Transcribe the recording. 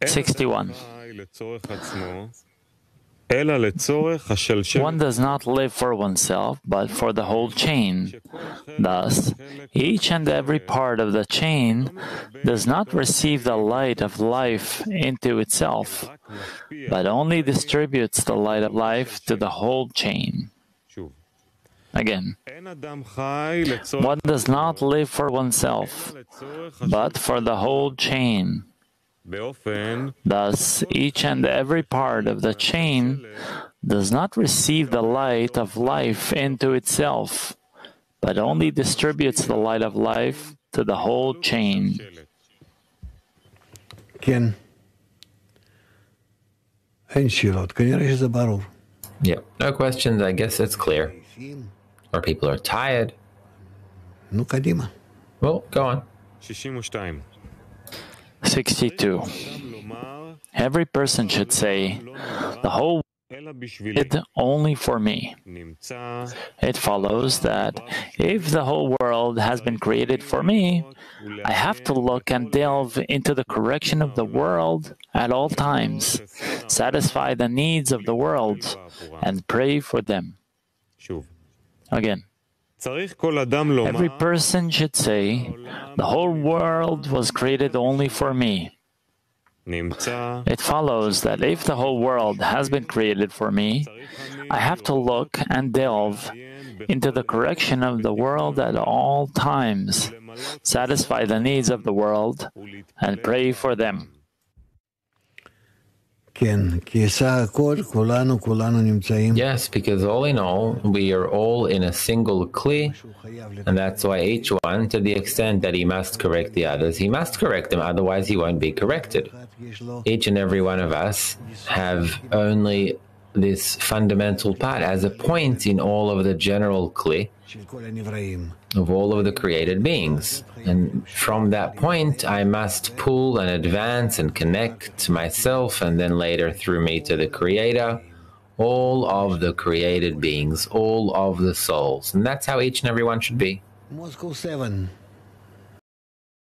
61. One does not live for oneself, but for the whole chain. Thus, each and every part of the chain does not receive the light of life into itself, but only distributes the light of life to the whole chain. Again, one does not live for oneself, but for the whole chain. Thus, each and every part of the chain does not receive the light of life into itself, but only distributes the light of life to the whole chain. Yeah, no questions. I guess it's clear. Or people are tired. Well, go on. 62. Every person should say, the whole world is only for me. It follows that if the whole world has been created for me, I have to look and delve into the correction of the world at all times, satisfy the needs of the world, and pray for them. Again, every person should say, the whole world was created only for me. It follows that if the whole world has been created for me, I have to look and delve into the correction of the world at all times, satisfy the needs of the world, and pray for them. Yes, because all in all, we are all in a single kli, and that's why each one, to the extent that he must correct the others, he must correct them, otherwise he won't be corrected. Each and every one of us have only this fundamental part as a point in all of the general kli of all of the created beings. And from that point, I must pull and advance and connect myself, and then later through me to the Creator, all of the created beings, all of the souls. And that's how each and every one should be. Moscow 7.